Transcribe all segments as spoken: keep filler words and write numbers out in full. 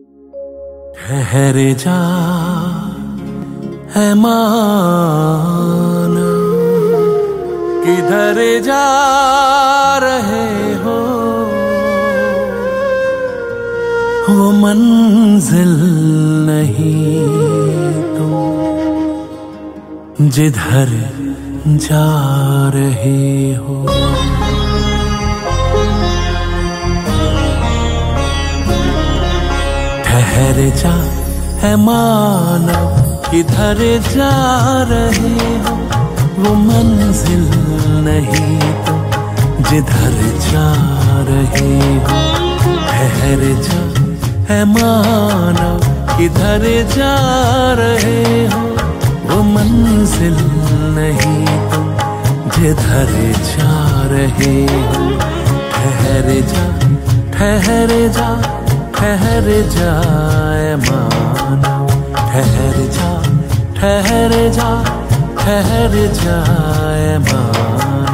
ठहर जा है माना, किधर जा रहे हो, वो मंजिल नहीं तुम जिधर जा रहे हो। ठहर जा है माना, किधर जा रहे हो, वो मंजिल नहीं तुम जिधर जा रहे हो। ठहर जा है माना, किधर जा रहे हो, वो मंजिल नहीं तुम जिधर जा रहे हो। ठहर जा ठहर जा ठहर जाए माना, ठहर जा ठहर जा ठहर जाए माना।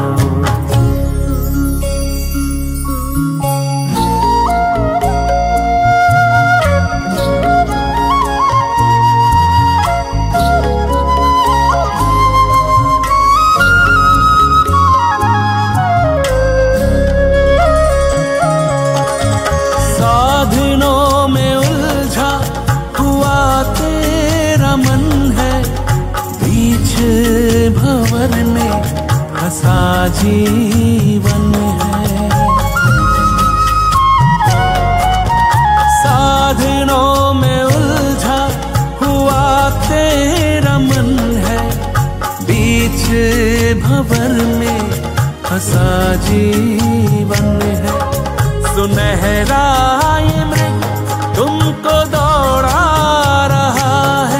भंवर में फंसा जीवन है, साधनों में उलझा हुआ तेरा मन है। बीच भंवर में फंसा जीवन है। सुनहरा ये मृग तुमको दौड़ा रहा है,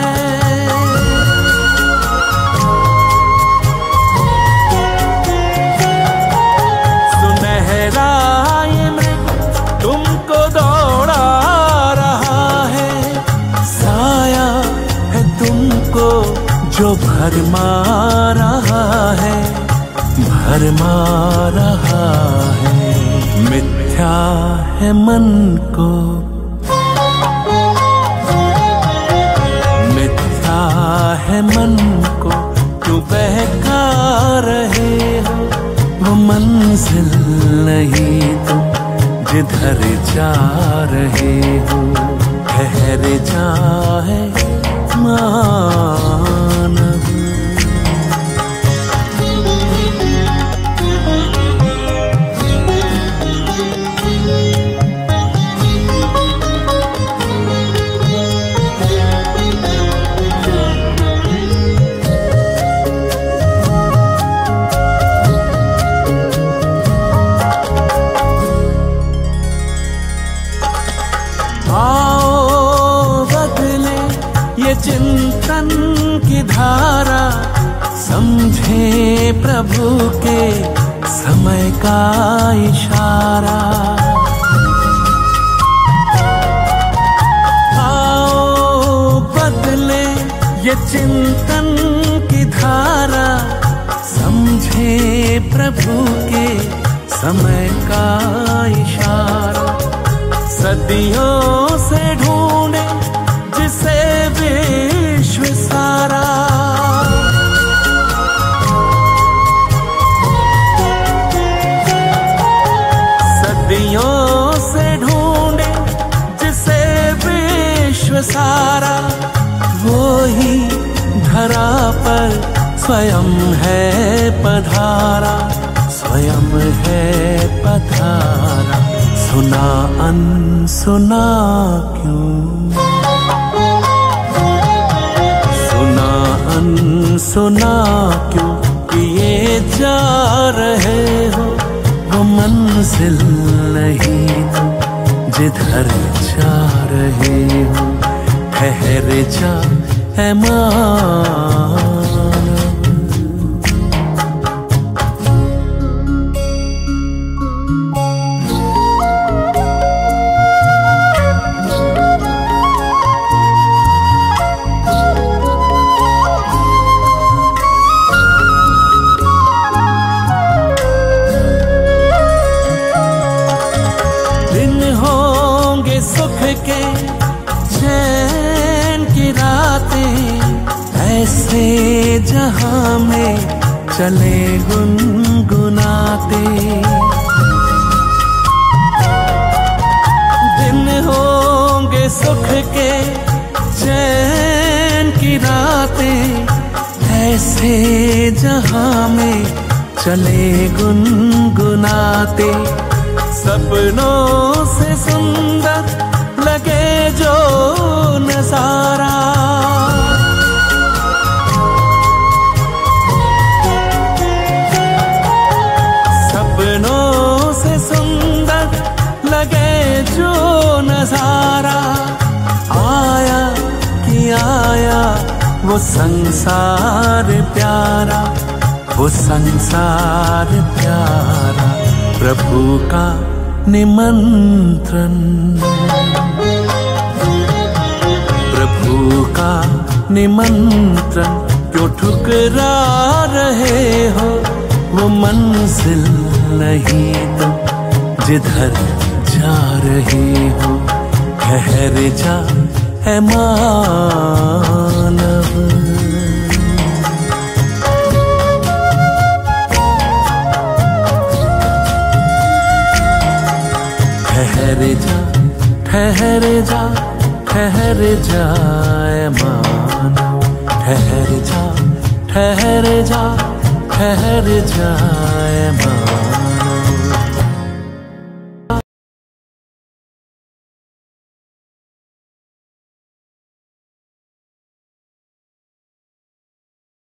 तुमको दौड़ा रहा है। साया है तुमको जो भरमा रहा है, भरमा रहा है। मिथ्या है मन को, मिथ्या है मन को क्यों बहका रहे हो, वो मंजिल नहीं तुम जिधर जा रहे हो। ठहर जा है मानव, ये चिंतन की धारा, समझे प्रभु के समय का इशारा। आओ बदले ये चिंतन की धारा, समझे प्रभु के समय का इशारा। सदियों से ढूंढे जिसे विश्व सारा, सदियों से ढूंढे जिसे विश्व सारा। वो ही धरा पर स्वयं है पधारा, स्वयं है पधारा। सुना अनसुना क्यों, सुना अनसुना क्यों किए जा रहे हो, वो मंजिल नहीं तुम जिधर जा रहे हो। ठहर जा है मानव, ऐसे जहां में चले गुनगुनाते। दिन होंगे सुख के चैन की रातें, ऐसे जहां में चले गुनगुनाते। सपनों से सुंदर लगे जो नजारा, सपनों से सुंदर लगे जो नजारा, आया कि आया वो संसार प्यारा, वो संसार प्यारा, प्रभु का निमंत्रण, प्रभु का निमंत्रण। क्यों ठुकरा रहे हो, वो मंजिल नहीं तुम जिधर जा रहे हो। ठहर जा है मानव, ठहर जा ठहर जा ठहर जाए मानव, ठहर जा ठहर जा ठहर जाए मानव।